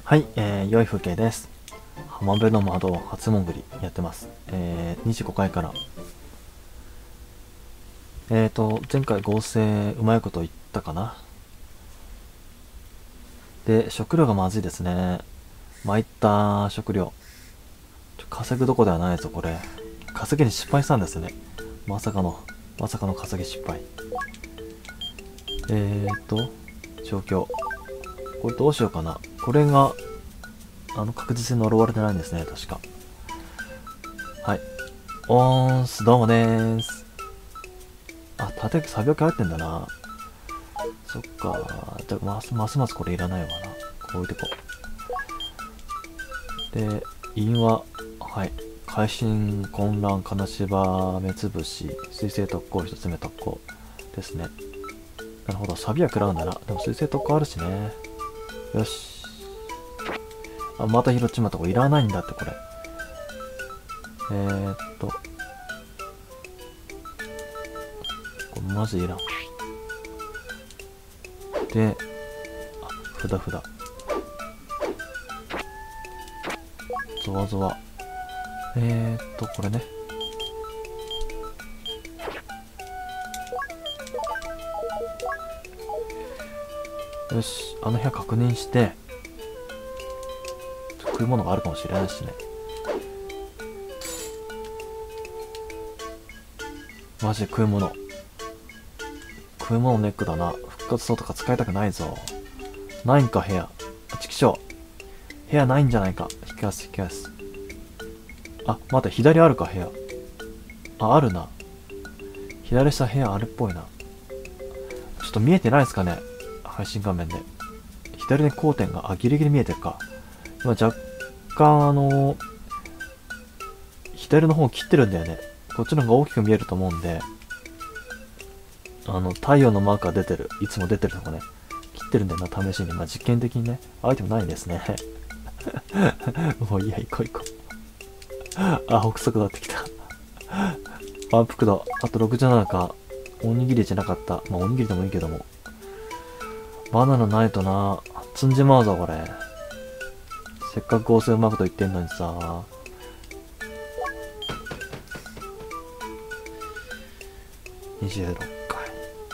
はい、良い風景です。浜辺の窓初潜りやってます。25回から。前回合成うまいこと言ったかな。で、食料がまずいですね。参った食料。稼ぐどこではないぞ、これ。稼ぎに失敗したんですね。まさかの稼ぎ失敗。状況。これどうしようかな。これが、確実に呪われてないんですね、確か。はい。どうもでーす。あ、作業機入ってんだな。そっか。じゃあ、ますますこれいらないわな。こう置いてこう。で、因は、はい。会心、混乱、金縛、目つぶし、水星特攻、一つ目特攻ですね。なるほど、サビは食らうんだな。でも水星特攻あるしね。よし。あ、また拾っちまった。これいらないんだって、これ。これマジいらん。で、あ、ふだ。ゾワゾワ。これね。よし、あの部屋確認して、食い物があるかもしれないしね。マジで食い物ネックだな。復活層とか使いたくないぞ。ないんか、部屋。ちくしょう。部屋ないんじゃないか。引きます。あ、待って、左あるか、部屋。あ、あるな。左下部屋あるっぽいな。ちょっと見えてないですかね。配信画面で。左に交点が、ギリギリ見えてるか。今若干左の方切ってるんだよね。こっちの方が大きく見えると思うんで、太陽のマークが出てる。いつも出てるとこね。切ってるんだよな、試しに。まあ、実験的にね。アイテムないですね。もういいや、行こう。あ、北速だってきた。満腹度。あと67か。おにぎりじゃなかった。まあ、おにぎりでもいいけども。バナナないとな。積んじまうぞ、これ。せっかく合成うまくと言ってんのにさ。26回。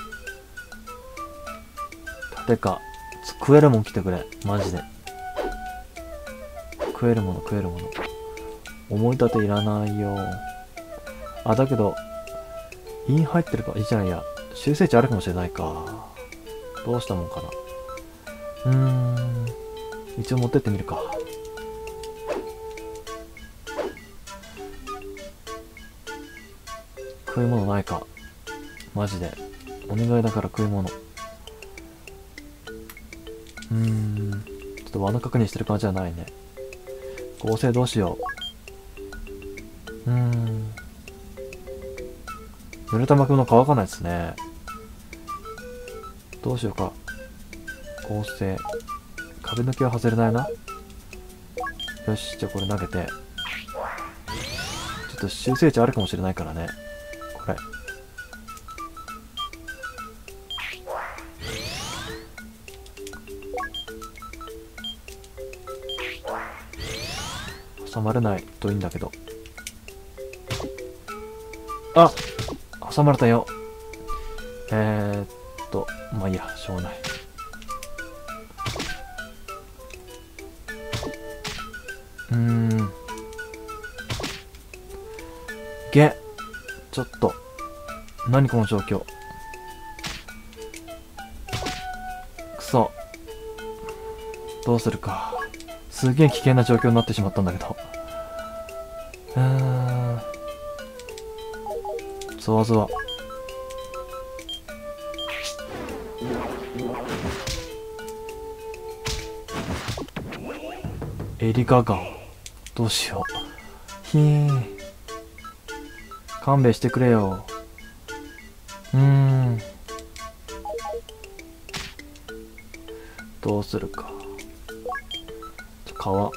縦か。食えるもん来てくれ。マジで。食えるもの。思い立ていらないよ。あ、だけど、イン入ってるか。いいじゃないや。修正値あるかもしれないか。どうしたもんかな。一応持ってってみるか。食い物ないか。マジで。お願いだから食い物。ちょっと罠確認してる感じはないね。合成どうしよう。濡れた膜の乾かないですね。どうしようか。合成。壁抜きは外れないな。よし、じゃあこれ投げて。ちょっと修正値あるかもしれないからね。これ。挟まれないといいんだけど。あ、挟まれたよ。まあいいや、しょうがない。ちょっと。何この状況。くそ。どうするか。すげえ危険な状況になってしまったんだけど。ゾワゾワ。エリガガン。どうしよう。ひー。勘弁してくれよ。どうするか。川。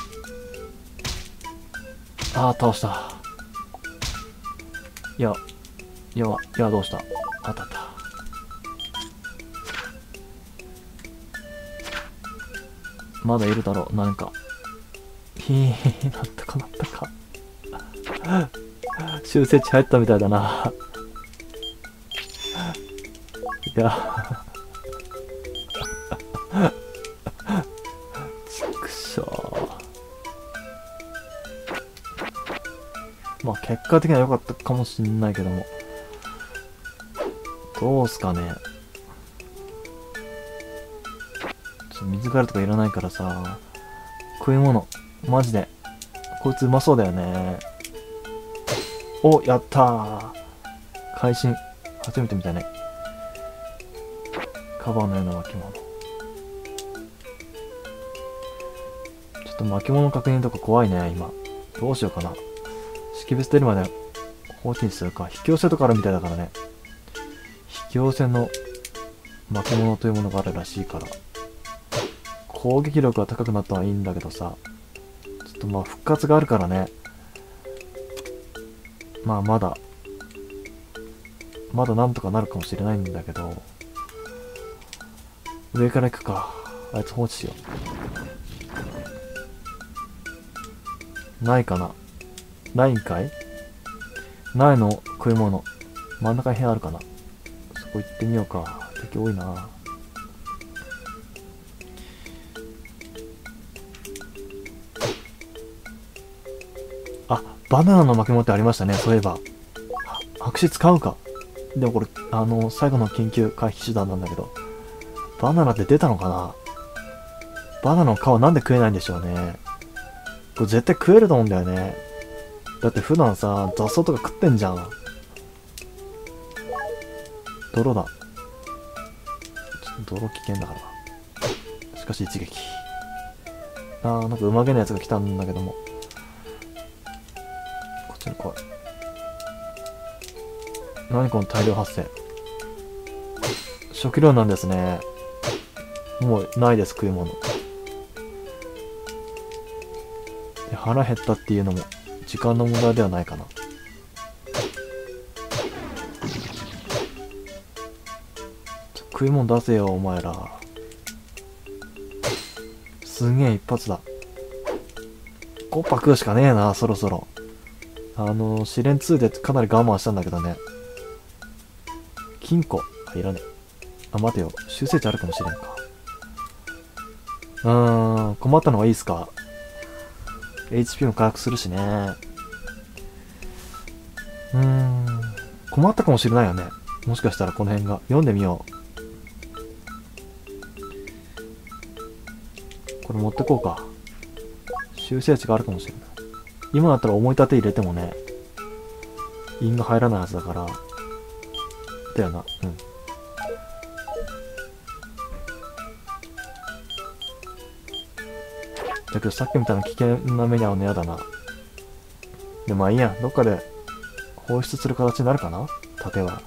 ああ、倒した。いや、 いや、どうした。あったあった。まだいるだろう、なんか。なったかなったか。修正値入ったみたいだな。いや。ちくしょう。まあ結果的には良かったかもしんないけども。どうすかね。水があるとかいらないからさ。食い物。マジで。こいつうまそうだよね。お、やったー。会心。初めて見たね。カバーのような巻物。ちょっと巻物確認とか怖いね、今。どうしようかな。識別出るまで放置にするか。引き寄せとかあるみたいだからね。引き寄せの巻物というものがあるらしいから。攻撃力が高くなったのはいいんだけどさ。ちょっとまあ復活があるからね。まあまだなんとかなるかもしれないんだけど。上から行くか。あいつ放置しよう。ないかな。ないんかい？ないの食い物。真ん中に部屋あるかな。そこ行ってみようか。敵多いな。あ、バナナの巻物ってありましたね。そういえば。白紙使うか。でもこれ、最後の緊急回避手段なんだけど。バナナって出たのかな？バナナの皮なんで食えないんでしょうね。これ絶対食えると思うんだよね。だって普段さ、雑草とか食ってんじゃん。泥だ。ちょっと泥危険だからな。しかし一撃。なんかうまげなやつが来たんだけども。こっちに来い。何この大量発生。食料なんですね。もうないです、食い物。で、腹減ったっていうのも時間の問題ではないかな。食い物出せよ、お前ら。すげえ一発だ。5パ食うしかねえな、そろそろ。試練2でかなり我慢したんだけどね。金庫。いらねえ。待てよ。修正値あるかもしれんか。困ったのはいいっすか？ HP も回復するしね。困ったかもしれないよね。もしかしたらこの辺が。読んでみよう。これ持ってこうか。修正値があるかもしれない。今だったら思い立て入れてもね、印が入らないはずだから。だよな。だけどさっきみたいな危険な目に遭うの嫌だな。でもまあいいや。どっかで放出する形になるかな？盾は。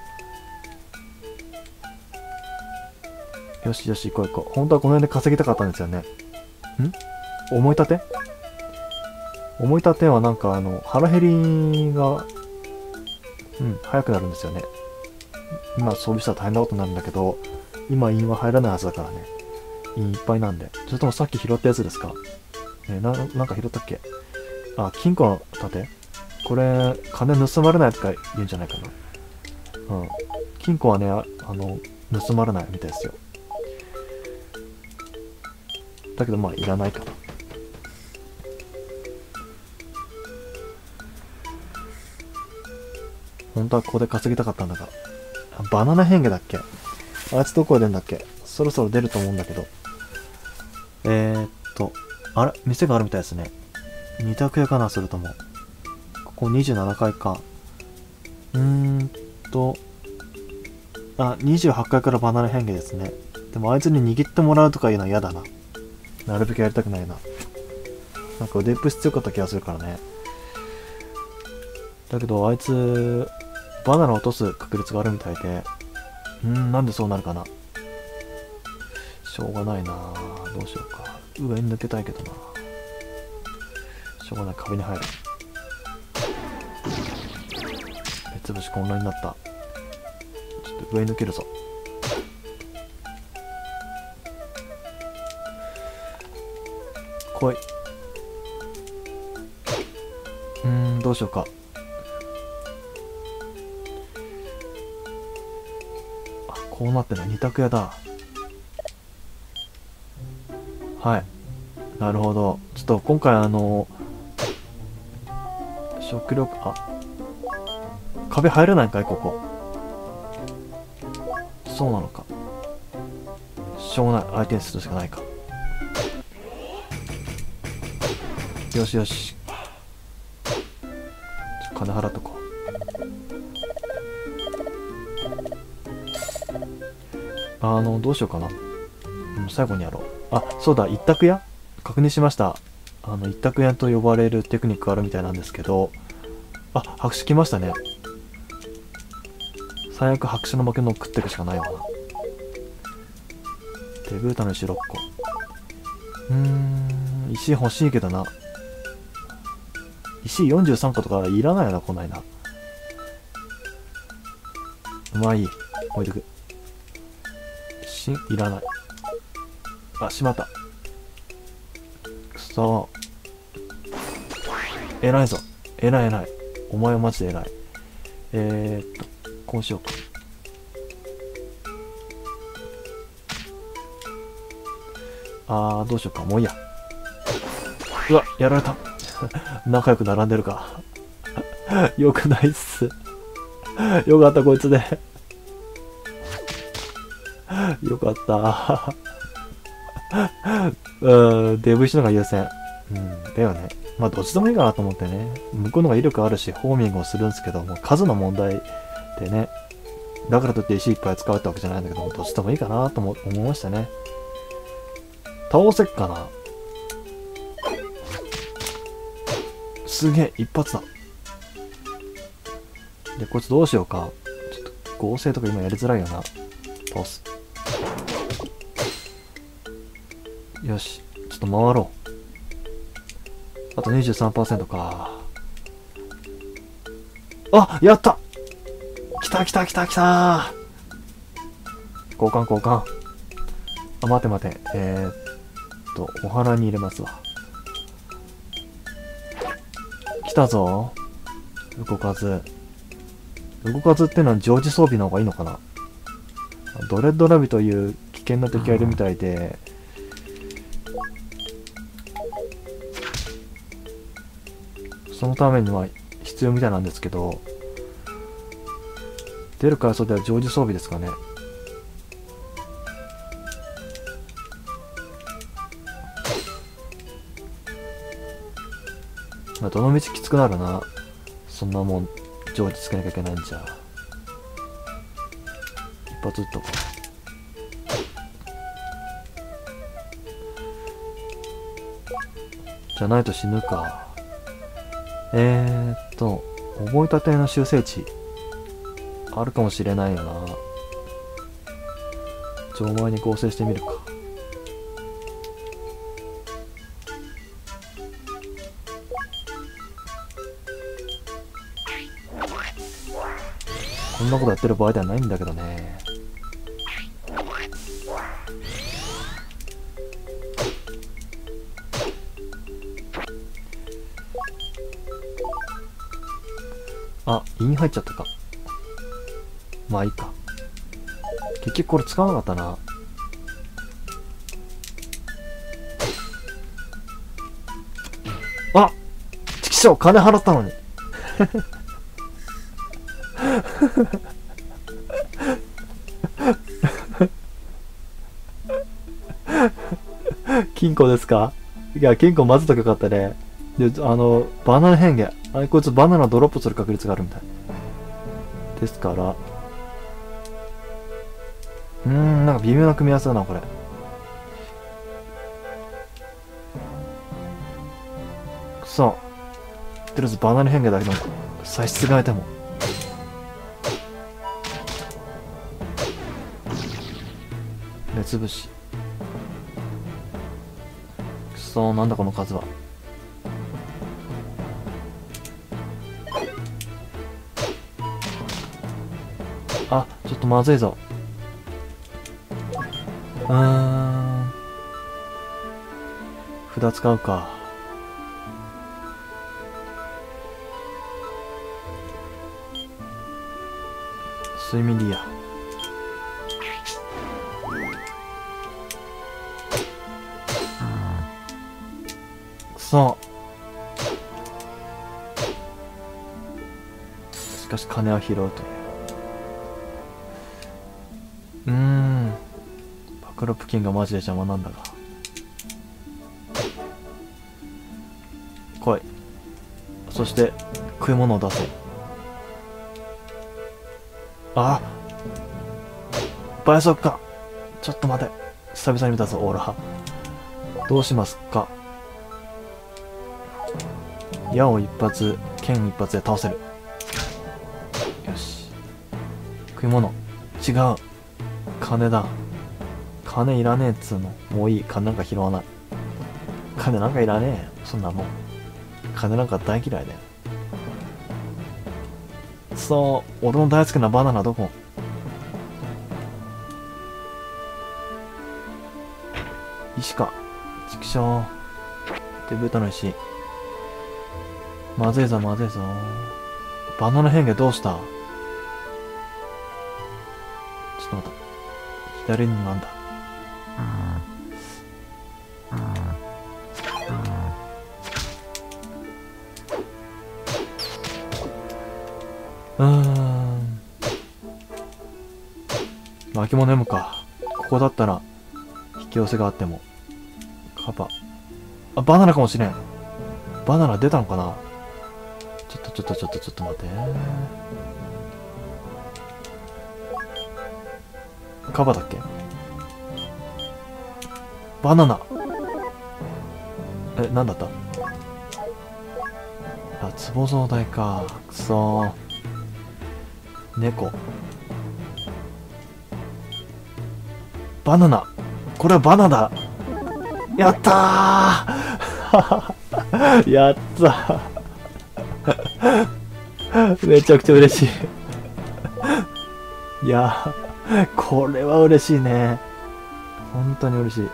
よしよし、行こう行こう。本当はこの辺で稼ぎたかったんですよね。思い立て？思い立てはなんか腹減りが、早くなるんですよね。今装備したら大変なことになるんだけど、今印は入らないはずだからね。印いっぱいなんで。それともさっき拾ったやつですか？なんか拾ったっけ？あ、金庫の盾？これ、金盗まれないとか言うんじゃないかな。金庫はね、盗まれないみたいですよ。だけどまあ、いらないかな。本当はここで稼ぎたかったんだが。バナナ変化だっけ？あいつどこで出んだっけ？そろそろ出ると思うんだけど。あれ店があるみたいですね。二択屋かな、それとも。ここ27階か。28階からバナナ変化ですね。でもあいつに握ってもらうとかいうのは嫌だな。なるべくやりたくないな。なんか腕っぷし強かった気がするからね。だけどあいつ、バナナ落とす確率があるみたいで。なんでそうなるかな。しょうがないな。どうしようか。上に抜けたいけどな。しょうがない、壁に入る。めっつぶし混乱になった。ちょっと上に抜けるぞ。来い。どうしようか。あ、こうなってるの二択屋だ。はい、なるほど。ちょっと今回食力、壁入れないんかいここ。そうなのか。しょうがない、相手にするしかないか。よしよし、金払っとこう。どうしようかな。最後にやろう。あ、そうだ、一択屋確認しました。一択屋と呼ばれるテクニックがあるみたいなんですけど、あ、白紙来ましたね。最悪白紙の負けのを食っていくしかないわな。手ブータの石6個。石欲しいけどな。石43個とかいらないよな、こないな。まあいい。置いとく。いらない。あ、しまった。くそー。偉いぞ。偉い偉い。お前はマジで偉い。こうしようか。どうしようか。もういいや。うわ、やられた。仲良く並んでるか。よくないっす。よかった、こいつで。よかった。デブ石のが優先。だよね。まあ、どっちでもいいかなと思ってね。向こうの方が威力あるし、ホーミングをするんですけども、数の問題でね。だからといって石いっぱい使うってわけじゃないんだけども、どっちでもいいかなと思いましたね。倒せっかな。すげえ、一発だ。で、こいつどうしようか。ちょっと合成とか今やりづらいよな。倒す。よし、ちょっと回ろう。あと 23% か。あ、やった。来た来た来た来た。交換交換。あ、待て待て。お花に入れますわ。来たぞ。動かず。動かずってのは常時装備の方がいいのかな。ドレッドラビという危険な敵がいるみたいで、そのためには必要みたいなんですけど、出る階層では常時装備ですかね。まあ、どの道きつくなるな。そんなもん常時つけなきゃいけないんじゃ。一発撃っとこう。じゃないと死ぬか。覚えたての修正値あるかもしれないよな。錠前に合成してみるか。こんなことやってる場合ではないんだけどね。あ、胃に入っちゃったか。まあいいか。結局これ使わなかったな。あ、ちきしょう、金払ったのに。金庫ですか。いや、金庫混ぜときゃよかったね。で、バナナ変化。こいつバナナドロップする確率があるみたい。ですから、なんか微妙な組み合わせだな、これ。とりあえずバナナ変化だけでも、差し支えても。目つぶし。なんだこの数は。 あ、ちょっとまずいぞ。札使うか。睡眠でいいや。くそ。しかし金は拾うという。バクロプキンがマジで邪魔なんだが。来い。そして食い物を出せ。あ、倍速か。ちょっと待て。久々に見たぞオーラ。どうしますか。矢を一発、剣一発で倒せる。よし。食い物。違う。金だ。金いらねえっつうの。もういい。金なんか拾わない。金なんかいらねえよ。そんなもん。金なんか大嫌いだよ。そう、俺の大好きなバナナどこ？石か。畜生。手ぶたの石。まずいぞまずいぞ。バナナ変化どうした？ちょっと待った。左になんだ。巻物 M か。ここだったら引き寄せがあっても。カバ。あ、バナナかもしれん。バナナ出たのかな。ちょっと待って。カバだっけ。バナナ。え、なんだった。あ、壺蔵代か。くそー。猫。バナナ。これはバナナ。やったーやったーめちゃくちゃ嬉しい。いやー、これは嬉しいね。本当に嬉しい。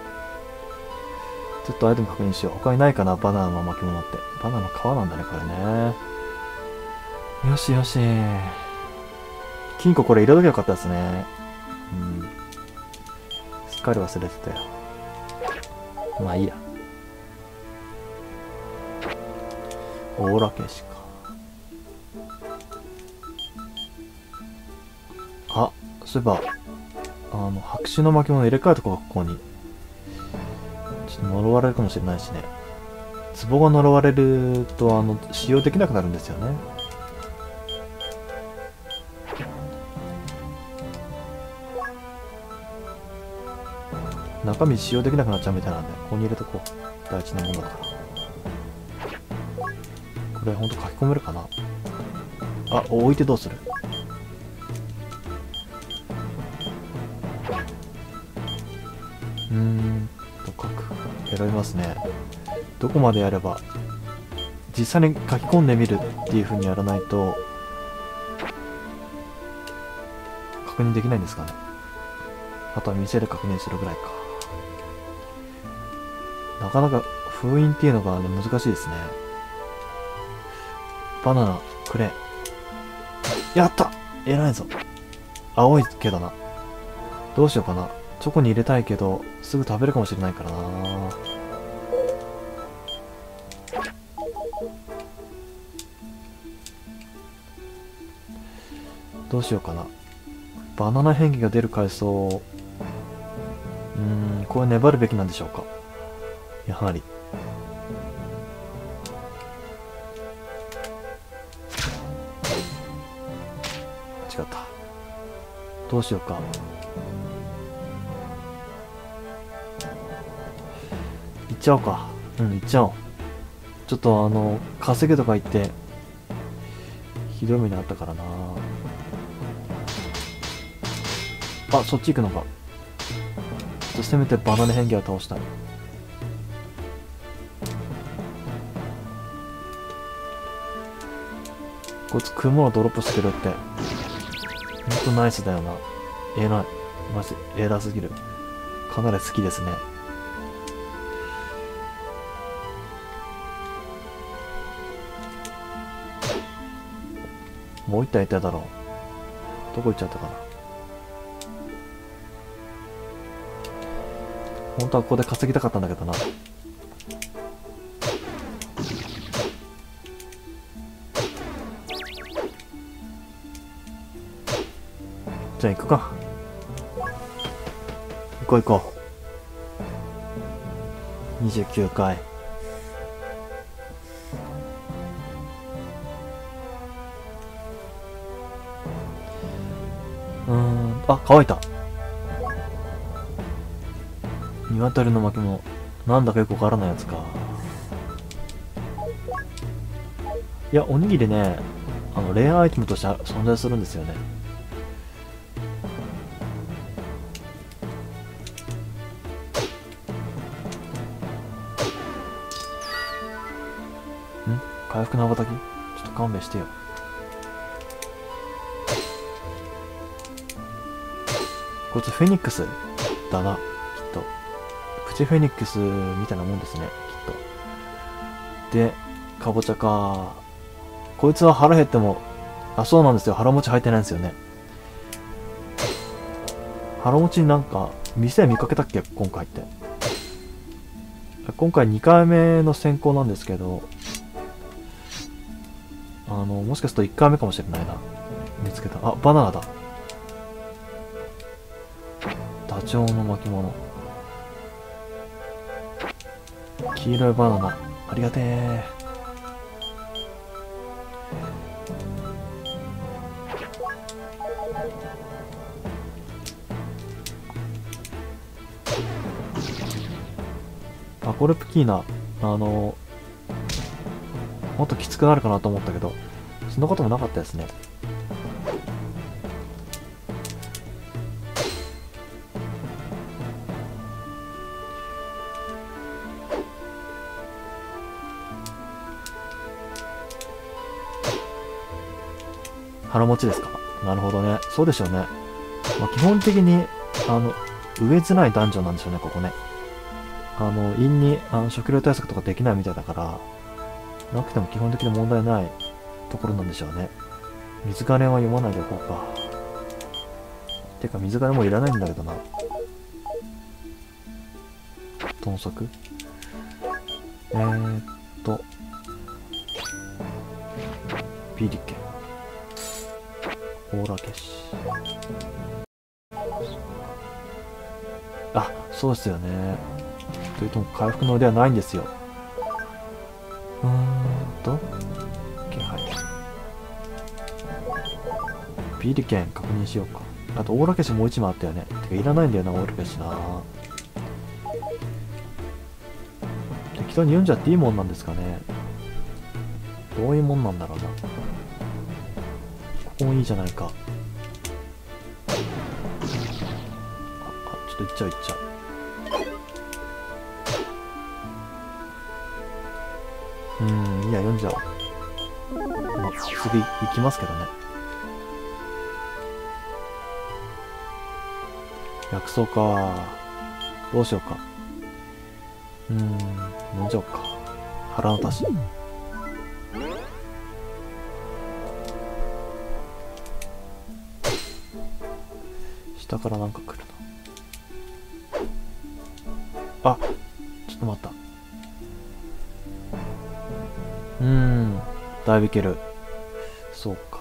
ちょっとアイテム確認しよう。他にないかな、バナナの巻物って。バナナの皮なんだね、これね。よしよし。金庫これ入れときゃよかったですね。すっかり忘れてたよ。まあいいや。オーラ消しか。あ、そういえば、白紙の巻物入れ替えとこう、ここに。ちょっと呪われるかもしれないしね。壺が呪われると、使用できなくなるんですよね。中身使用できなくなっちゃうみたいなんで、ここに入れとこう。大事なものだから。これほんと書き込めるかな。あ、置いてどうする。書く。選びますね。どこまでやれば、実際に書き込んでみるっていう風にやらないと、確認できないんですかね。あとは店で確認するぐらいか。なかなか封印っていうのが、ね、難しいですね。バナナくれ。やった。偉いぞ。青いけどな。どうしようかな。チョコに入れたいけどすぐ食べるかもしれないからな。どうしようかな。バナナ変化が出る階層、これ粘るべきなんでしょうか。やはり間違った。どうしようか。行っちゃおうか。行っちゃおう。ちょっと稼げとか言ってひどい目にあったからな。あ、そっち行くのか。ちょっとせめてバナナ変化を倒したい。こいつ食うものドロップしてるって。 とナイスだよな。偉い。マジ偉すぎる。かなり好きですね。もう一体いただろう。どこ行っちゃったかな。本当はここで稼ぎたかったんだけどな。じゃあ行くか。行こう行こう。29回。あ、乾いた。鶏の巻物。なんだかよくわからないやつか。いや、おにぎりね、レアアイテムとして存在するんですよね。回復の羽ばたき？ちょっと勘弁してよ。こいつフェニックスだな、きっと。プチフェニックスみたいなもんですね、きっと。で、かぼちゃか。こいつは腹減っても、あ、そうなんですよ。腹持ち入ってないんですよね。腹持ちになんか、店見かけたっけ今回って。今回2回目の選考なんですけど、もしかすると1回目かもしれないな。見つけた。あ、バナナだ。ダチョウの巻物。黄色いバナナ。ありがてえ。アコルプキーナ。もっときつくなるかなと思ったけど、そんなこともなかったですね。腹持ちですか。なるほどね。そうでしょうね。まあ、基本的に、上づらいダンジョンなんでしょうね、ここね。陰に、食料対策とかできないみたいだから、なくても基本的に問題ないところなんでしょうね。水金は読まないでおこうか。てか、水金もいらないんだけどな。豚足ピリケン。オーラ消し。あ、そうですよね。というとも回復の腕はないんですよ。気配。ピリケン確認しようか。あとオーラ消しもう一枚あったよね。てかいらないんだよな、オーラ消しな。適当に読んじゃっていいもんなんですかね。どういうもんなんだろうな。ここもいいじゃないか。ちょっと行っちゃう行っちゃう。いや、読んじゃおう。まあ、次行きますけどね。薬草か。どうしようか。飲んじゃおうか。腹の足し。下からなんか来るな。あ、ちょっと待った。だいぶいける。そうか。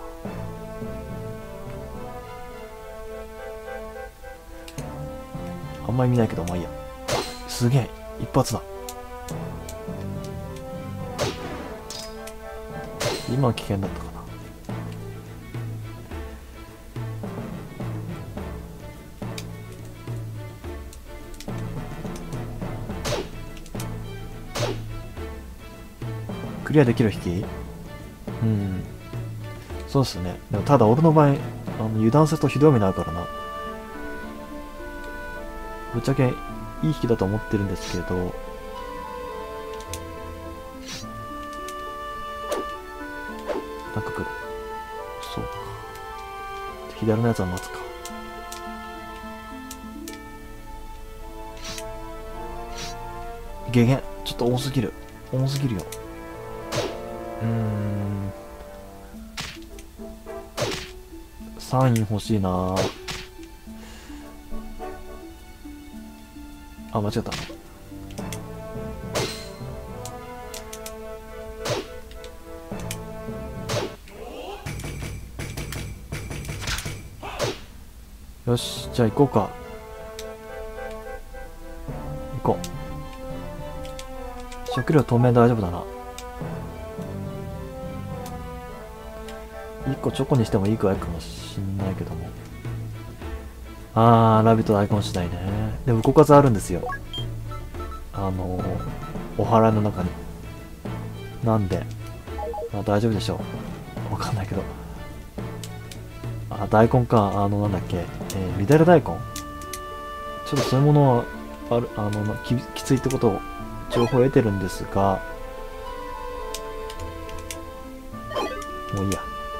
あんまり見ないけど、まあいいや。あ、すげえ。一発だ。今は危険だったかな。クリアできる引き？そうっすね。でもただ俺の場合、油断するとひどい目になるからな。ぶっちゃけいい引きだと思ってるんですけど、なんか来る。そうか。 左のやつは待つか。ゲゲン、ちょっと多すぎる。多すぎるよ。サイン欲しいな。あ、間違った。よし、じゃあ行こうか。行こう。食料透明大丈夫だな。1個チョコにしてもいいくらいかもしんないけども。ラビット大根次第ね。でも、動かずあるんですよ。お祓いの中に。なんで、大丈夫でしょう。わかんないけど。大根か。なんだっけ。乱れ大根、ちょっとそういうものは、きついってことを、情報を得てるんですが、もういいや。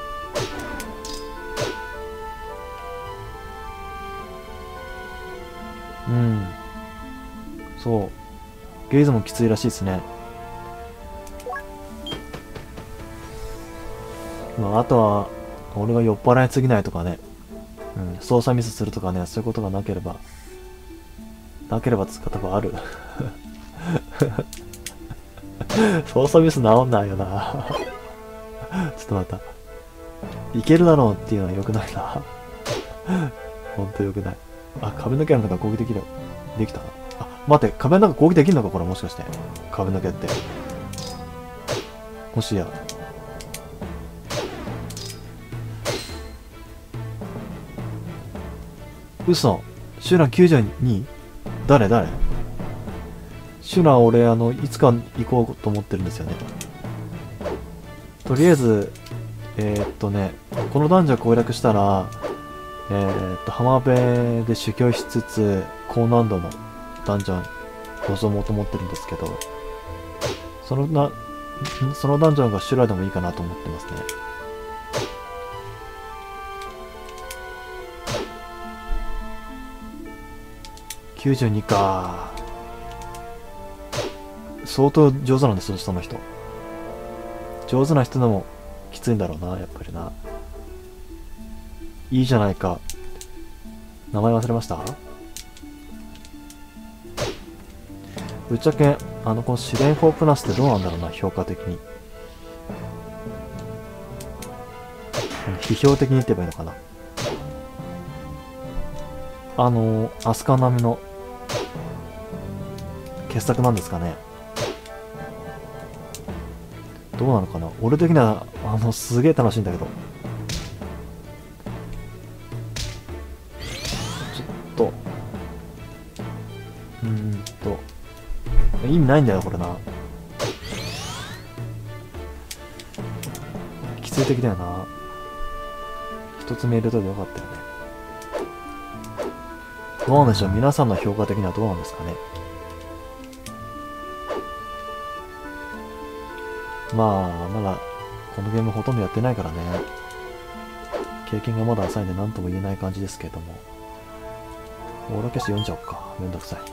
そう。ゲイズもきついらしいですね。あとは、俺が酔っ払いすぎないとかね。操作ミスするとかね、そういうことがなければ使った方がある。操作ミス治んないよな。ちょっと待った。いけるだろうっていうのは良くないな。ほんと良くない。壁抜けなんか攻撃できる。できた。待って、壁の中攻撃できるのかこれ、もしかして。壁抜けって。もしや。嘘。シュラ92？ 誰シュラ俺、いつか行こうと思ってるんですよね。とりあえず、このダンジョン攻略したら、浜辺で修行しつつ、高難度のダンジョン望もうと思ってるんですけど、そのダンジョンがシュラでもいいかなと思ってますね。92か。相当上手なんですよ、その人。上手な人でもきついんだろうな、やっぱりな。いいじゃないか。名前忘れました？ぶっちゃけ、この試練4プラスってどうなんだろうな、評価的に。批評的に言ってばいいのかな。アスカ並みの傑作なんですかね。どうなのかな。俺的には、すげえ楽しいんだけど。ちょっと。意味ないんだよ、これな。きつい的だよな。一つ目入れといてよかったよね。どうなんでしょう、皆さんの評価的にはどうなんですかね。まだ、このゲームほとんどやってないからね。経験がまだ浅いんで何とも言えない感じですけども。オーラ消し読んじゃおうか。めんどくさい。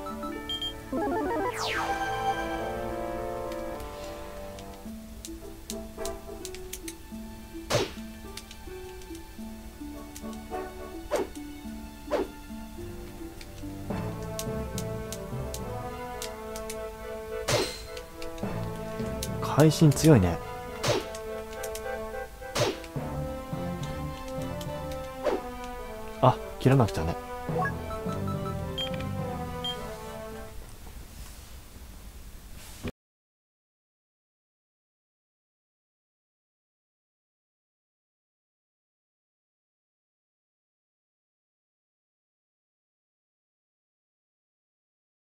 配信強いね。切らなくちゃね。